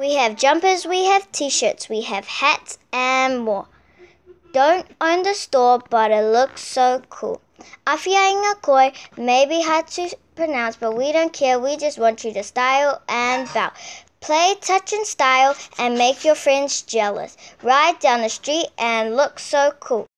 We have jumpers, we have t-shirts, we have hats and more. Don't own the store, but it looks so cool. Afi Ah Kuoi may be hard to pronounce, but we don't care. We just want you to style and bow. Play, touch, and style, and make your friends jealous. Ride down the street and look so cool.